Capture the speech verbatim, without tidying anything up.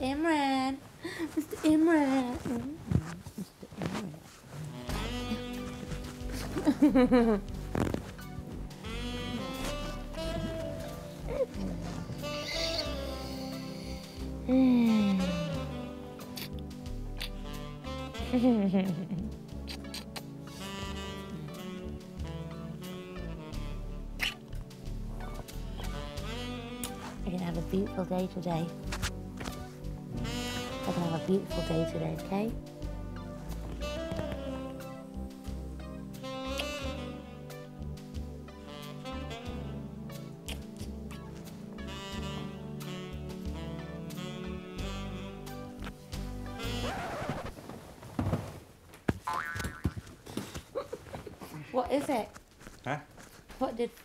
Imran. Mister Imran. Mister Imran. You're gonna have a beautiful day today. We're gonna have a beautiful day today, okay? What is it? Huh? What did...